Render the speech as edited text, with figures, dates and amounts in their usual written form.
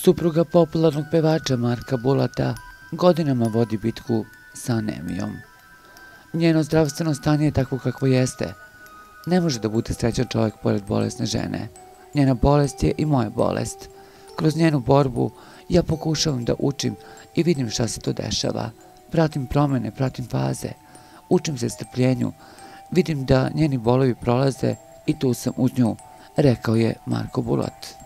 Supruga popularnog pevača Marka Bulata godinama vodi bitku sa anemijom. Njeno zdravstveno stanje je takvo kakvo jeste. Ne može da bude srećan čovjek pored bolesne žene. Njena bolest je i moja bolest. Kroz njenu borbu ja pokušavam da učim i vidim šta se to dešava. Pratim promene, pratim faze. Učim se strpljenju. Vidim da njeni bolovi prolaze i tu sam uz nju, rekao je Marko Bulat.